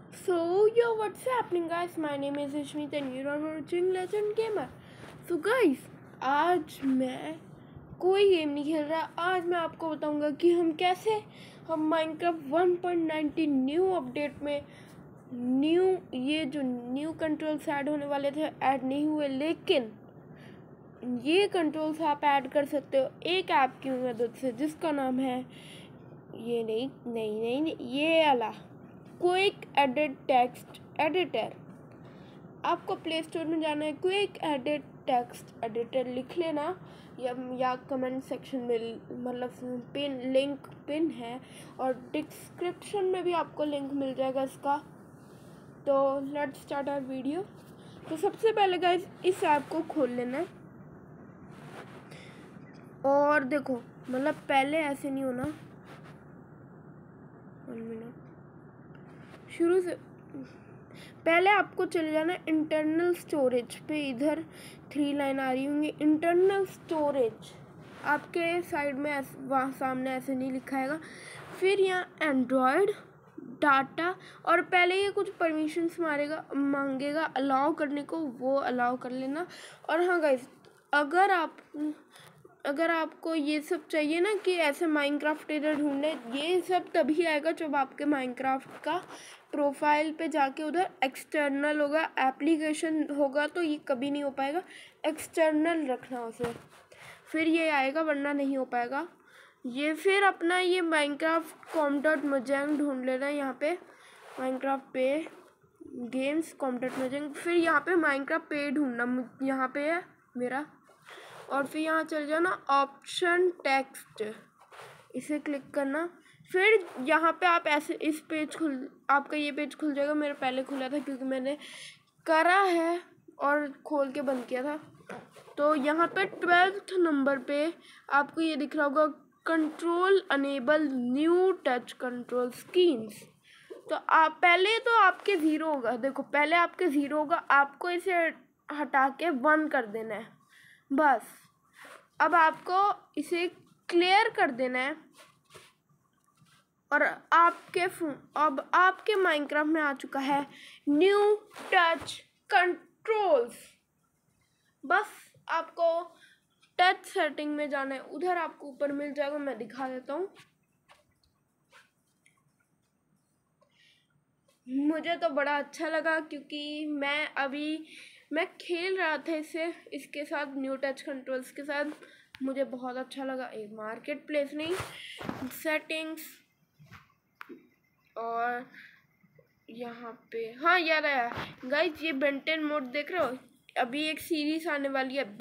So, yo, what's happening, guys? My name is Ishmeet and you're watching Legend Gamer. So, guys, आज मैं कोई game नहीं खेल रहा. आज मैं आपको बताऊंगा कि हम माइनक्राफ्ट 1.19 न्यू अपडेट में न्यू कंट्रोल्स ऐड होने वाले थे, ऐड नहीं हुए, लेकिन ये कंट्रोल्स आप ऐड कर सकते हो एक ऐप की मदद से जिसका नाम है ये वाला क्विक एडिट टेक्स्ट एडिटर. आपको प्ले स्टोर में जाना है, क्विक एडिट टेक्स्ट एडिटर लिख लेना या कमेंट सेक्शन में, मतलब लिंक पिन है और डिस्क्रिप्शन में भी आपको लिंक मिल जाएगा इसका. तो लेट्स स्टार्ट आवर वीडियो. तो सबसे पहले गाइस इस ऐप को खोल लेना है और देखो, मतलब पहले ऐसे नहीं होना. 1 मिनट, शुरू से पहले आपको चले जाना है इंटरनल स्टोरेज पे. इधर 3 लाइन आ रही होंगी, इंटरनल स्टोरेज आपके साइड में वहाँ सामने ऐसे नहीं लिखाएगा. फिर यहाँ एंड्रॉयड डाटा, और पहले ये कुछ परमिशंस मांगेगा अलाउ करने को, वो अलाउ कर लेना. और हाँ गाइस, अगर आपको ये सब चाहिए ना कि ऐसे माइनक्राफ्ट इधर ढूंढने, ये सब तभी आएगा जब आपके माइनक्राफ्ट का प्रोफाइल पे जाके उधर एक्सटर्नल होगा, एप्लीकेशन होगा, तो ये कभी नहीं हो पाएगा. एक्सटर्नल रखना उसे, फिर ये आएगा, वरना नहीं हो पाएगा ये. फिर अपना ये माइनक्राफ्ट com.mojang ढूंढ लेना है यहाँ पे, माइनक्राफ्ट पे गेम्स com.mojang. फिर यहाँ पे माइनक्राफ्ट पे ढूंढना, यहाँ पे है मेरा. और फिर यहाँ चल जाना ऑप्शन टेक्स्ट, इसे क्लिक करना. फिर यहाँ पे आप ऐसे आपका ये पेज खुल जाएगा. मेरा पहले खुला था क्योंकि मैंने करा है और खोल के बंद किया था. तो यहाँ पे 12th नंबर पे आपको ये दिख रहा होगा, control enable new touch control schemes. तो आप पहले तो आपके 0 होगा, देखो पहले आपके 0 होगा, आपको इसे हटा के 1 कर देना है बस. अब आपको इसे क्लियर कर देना है और अब आपके माइनक्राफ्ट में आ चुका है न्यू टच कंट्रोल्स. बस आपको टच सेटिंग में जाना है, उधर आपको ऊपर मिल जाएगा, मैं दिखा देता हूँ. मुझे तो बड़ा अच्छा लगा क्योंकि मैं खेल रहा था इसके साथ, न्यू टच कंट्रोल्स के साथ. मुझे बहुत अच्छा लगा. एक मार्केट प्लेस नहीं, सेटिंग्स, और यहाँ पे हाँ याद आया गाइज, ये बेंटन मोड देख रहे हो, अभी एक सीरीज आने वाली है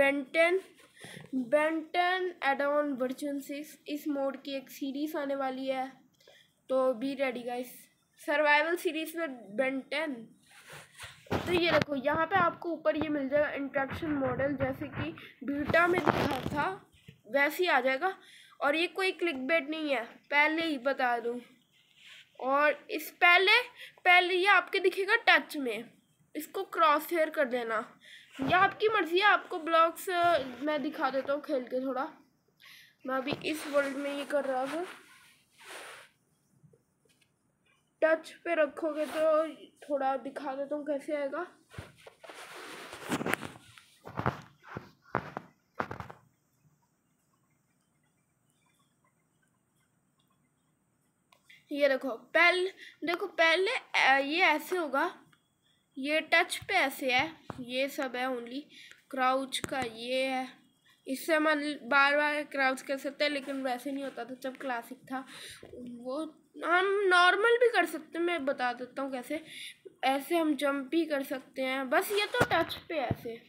बेंटन एड ऑन वर्जन 6. इस मोड की एक सीरीज आने वाली है, तो be ready guys. Survival series में बेंटन. तो ये देखो, यहाँ पे आपको ऊपर ये मिल जाएगा इंट्रैक्शन मॉडल, जैसे कि बीटा में दिखा था वैसे ही आ जाएगा. और ये कोई क्लिकबेट नहीं है, पहले ही बता दूँ. और इस पहले ये आपके दिखेगा टच में, इसको क्रॉस हेयर कर देना, या आपकी मर्जी है. आपको ब्लॉक्स मैं दिखा देता हूँ खेल के थोड़ा. मैं अभी इस वर्ल्ड में ये कर रहा था, टच पे रखोगे तो थोड़ा दिखा देता हूँ कैसे आएगा. ये देखो पहले ये ऐसे होगा, ये टच पे ऐसे है, ये सब है. ओनली क्राउच का ये है, इससे हम बार बार क्राउच कर सकते हैं, लेकिन वैसे नहीं होता था जब क्लासिक था. वो हम नॉर्मल भी कर सकते हैं, मैं बता देता हूँ कैसे. ऐसे हम जंप भी कर सकते हैं, बस ये तो टच पे ऐसे.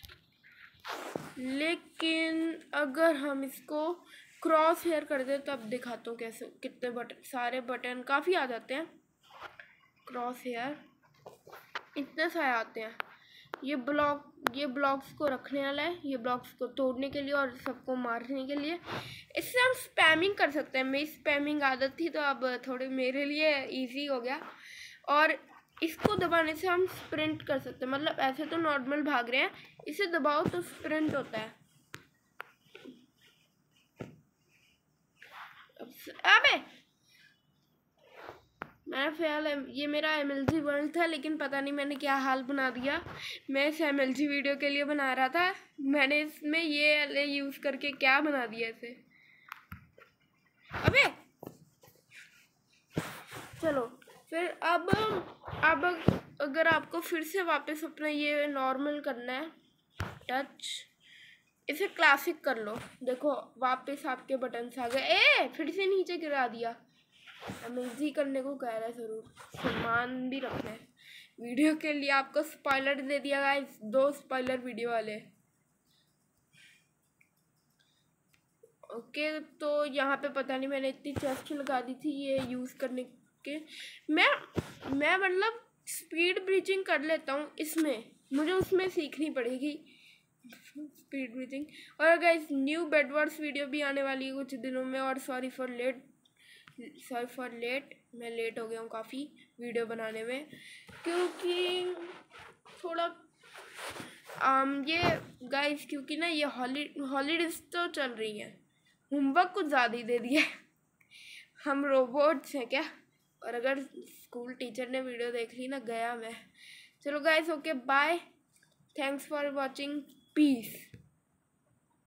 लेकिन अगर हम इसको क्रॉस हेयर कर दे तब दिखाता हूँ कैसे. कितने बटन, सारे बटन काफ़ी आ जाते हैं. क्रॉस हेयर इतने सारे आते हैं. ये ब्लॉक्स को रखने वाला है, ये ब्लॉक्स को तोड़ने के लिए और सबको मारने के लिए. इससे हम स्पैमिंग कर सकते हैं. मेरी स्पैमिंग आदत थी, तो अब थोड़े मेरे लिए इजी हो गया. और इसको दबाने से हम स्प्रिंट कर सकते हैं, मतलब ऐसे तो नॉर्मल भाग रहे हैं, इसे दबाओ तो स्प्रिंट होता है. अबे मैं ख्याल ये मेरा MLG वर्ल्ड था, लेकिन पता नहीं मैंने क्या हाल बना दिया। मैं इस MLG वीडियो के लिए बना रहा था, मैंने इसमें ये यूज़ करके क्या बना दिया इसे। अबे चलो फिर अब अगर आपको फिर से वापस अपना ये नॉर्मल करना है टच, इसे क्लासिक कर लो। देखो वापस आपके बटन्स आ गए। फिर से नीचे गिरा दिया। MLG करने को कह रहा है, जरूर सामान भी रखना है वीडियो के लिए। आपको स्पॉइलर दे दिया गाइस, 2 स्पॉइलर वीडियो वाले। ओके तो यहाँ पे पता नहीं मैंने इतनी चेस्ट लगा दी थी ये यूज़ करने के। मैं मतलब स्पीड ब्रीचिंग कर लेता हूँ इसमें, मुझे उसमें सीखनी पड़ेगी स्पीड ब्रीचिंग। और गाइस न्यू बेडवर्ड्स वीडियो भी आने वाली है कुछ दिनों में। और सॉरी फॉर लेट, मैं लेट हो गया हूँ काफ़ी वीडियो बनाने में, क्योंकि थोड़ा ये गाइस क्योंकि ना ये हॉलीडेज तो चल रही हैं, होमवर्क कुछ ज़्यादा ही दे दिया है। हम रोबोट्स हैं क्या? और अगर स्कूल टीचर ने वीडियो देख ली ना, गया मैं। चलो guys, okay bye, thanks for watching, piece.